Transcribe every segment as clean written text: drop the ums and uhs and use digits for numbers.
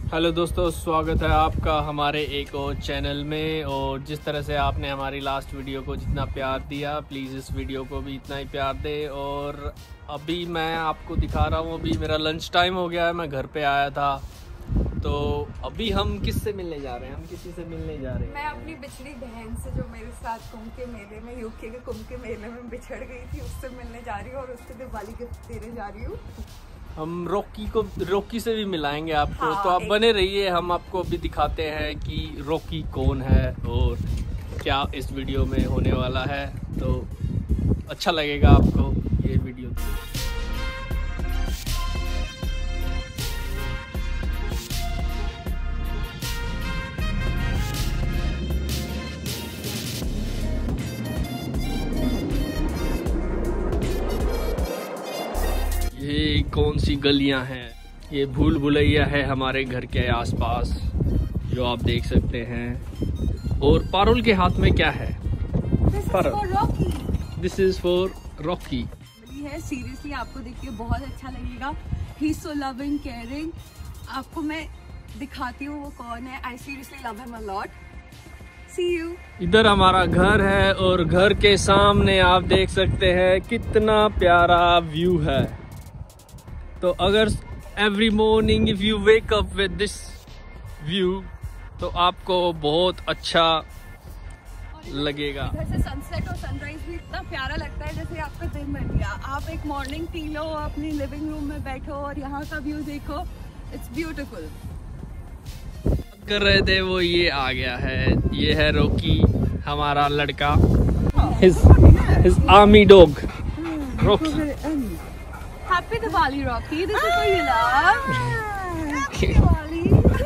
Hello दोस्तों, स्वागत है आपका हमारे एक और चैनल में। और जिस तरह से आपने हमारी लास्ट वीडियो को जितना प्यार दिया, प्लीज़ इस वीडियो को भी इतना ही प्यार दे। और अभी मैं आपको दिखा रहा हूँ, अभी मेरा लंच टाइम हो गया है, मैं घर पे आया था। तो अभी हम किससे मिलने जा रहे हैं? हम किसी से मिलने जा रहे हैं। मैं अपनी बिछड़ी बहन से जो मेरे साथ कुंभ के मेले में, यूके के कुंभ के मेले में बिछड़ गई थी, उससे मिलने जा रही हूँ और उसके दिवाली गिफ्ट देने जा रही हूँ। हम रॉकी से भी मिलाएंगे आपको। हाँ, तो आप बने रहिए, हम आपको अभी दिखाते हैं कि रॉकी कौन है और क्या इस वीडियो में होने वाला है। तो अच्छा लगेगा आपको ये वीडियो। ये कौन सी गलियां हैं? ये भूल भुलैया है हमारे घर के आसपास, जो आप देख सकते हैं। और पारुल के हाथ में क्या है? This is for Rocky. Seriously आपको देख के बहुत अच्छा लगेगा। He is so loving, caring. आपको मैं दिखाती हूँ वो कौन है। I seriously love him a lot. See you. इधर हमारा घर है और घर के सामने आप देख सकते हैं कितना प्यारा व्यू है। तो अगर every morning if you wake up with this view तो आपको बहुत अच्छा लगेगा। इधर से सनसेट और सनराइज भी इतना प्यारा लगता है जैसे आपका दिन बन गया। आप एक मॉर्निंग पी लो, अपनी लिविंग रूम में बैठो और यहाँ का व्यू देखो। It's beautiful. कर रहे थे वो ये आ गया है। ये है रॉकी, हमारा लड़का। his army dog Rocky. Happy Diwali, Rocky. This is for you, love. Happy Diwali.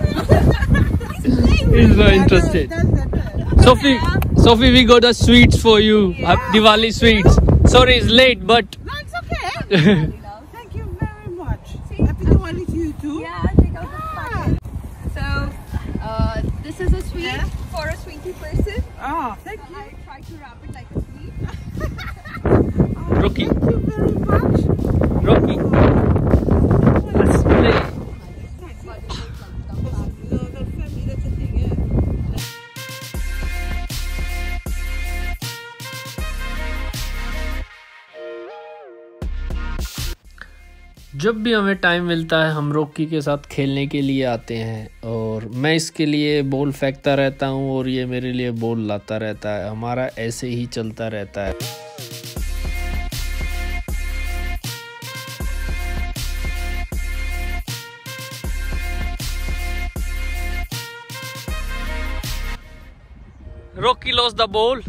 He's not interested. Sophie, we got the sweets for you. Diwali sweets. Sorry, it's late, but No, it's okay. Thank you very much. Happy Diwali to you too. Yeah, take out the packet. So, this is a sweet for a sweetie person. Oh, thank you. I try to wrap it like a sweet. Rocky, Thank you very much. Rocky, let's play. No, that's family. That's the thing, yeah. जब भी हमें time मिलता है हम Rocky के साथ खेलने के लिए आते हैं। और मैं इसके लिए बॉल फेंकता रहता हूँ और ये मेरे लिए बॉल लाता रहता है। हमारा ऐसे ही चलता रहता है। Rocky lost the ball.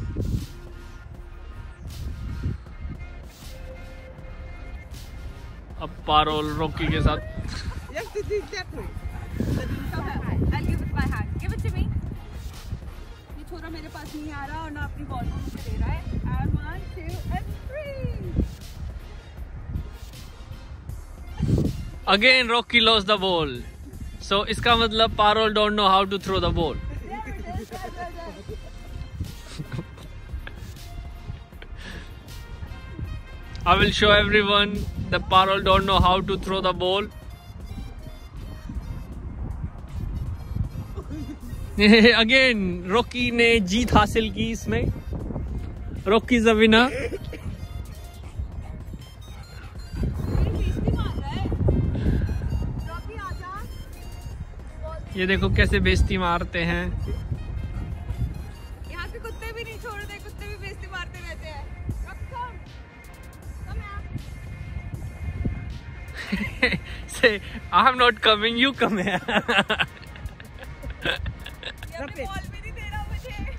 अब पारुल रॉकी के साथ। You have to do it that way. I'll give it my hand. Give it to me. ये छोरा मेरे पास नहीं आ रहा और ना अपनी बॉल को मुझे दे रहा है। And 1, 2, and 3. Again Rocky lost the ball. So इसका मतलब Parul don't know how to throw the ball. I will show everyone that Parul don't know how to throw the ball. Again, Rocky ने जीत हासिल की इसमें। Rocky is the winner. ये देखो कैसे बेइज्जती मारते हैं। यहाँ के कुत्ते भी नहीं छोड़ते, कुत्ते भी बेइज्जती मारते रहते हैं। Say, I'm not coming, you come here. Ball भी नहीं दे रहा मुझे।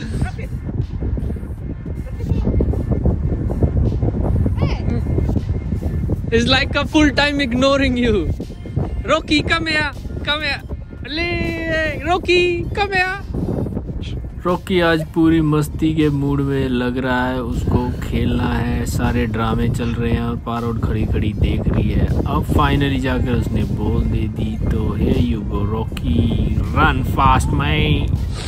It's like a full time ignoring you. Rocky, come here, come here. Rocky, come here. Rocky आज पूरी मस्ती के मूड में लग रहा है, उसको खेलना है। सारे ड्रामे चल रहे हैं और पारुल खड़ी खड़ी देख रही है। अब फाइनली जाकर उसने बॉल दे दी। तो here you go Rocky, run fast man.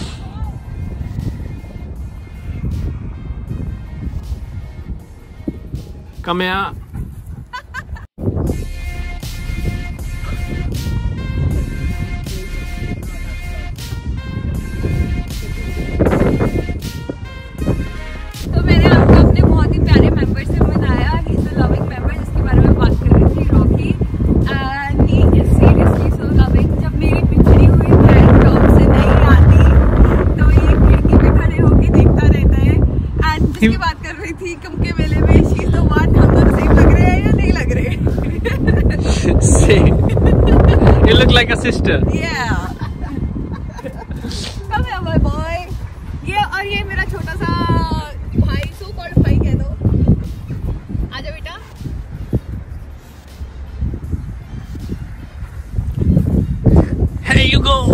Come here. की बात कर रही थी कुंभ के मेले में। She is the one. हम दोनों सेम लग रहे हैं या नहीं लग रहे? Same. You look like a sister. Yeah. Come here my boy. ये मेरा छोटा सा भाई, सो कॉल्ड भाई कह दो। आजा बेटा। Here you go.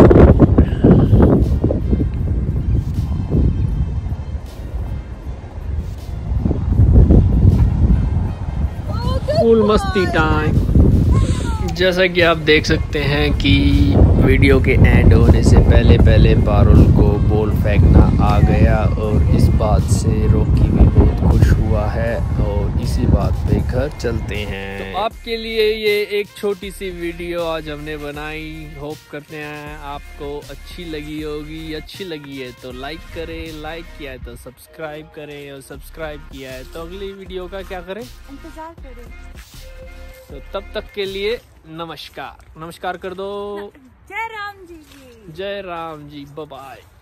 फुल मस्ती टाइम। जैसा कि आप देख सकते हैं कि वीडियो के एंड होने से पहले पहले पारुल को बॉल फेंकना आ गया और इस बात से रॉकी भी बहुत खुश हुआ है और इसी बात पे घर चलते हैं। तो आपके लिए ये एक छोटी सी वीडियो आज हमने बनाई। होप करते हैं आपको अच्छी लगी होगी। अच्छी लगी है तो लाइक करें, लाइक किया है तो सब्सक्राइब करें और सब्सक्राइब किया है तो अगली वीडियो का क्या करें, इंतजार करें। तो तब तक के लिए नमस्कार। नमस्कार कर दो। जय राम जी की। जय राम जी। Bye bye.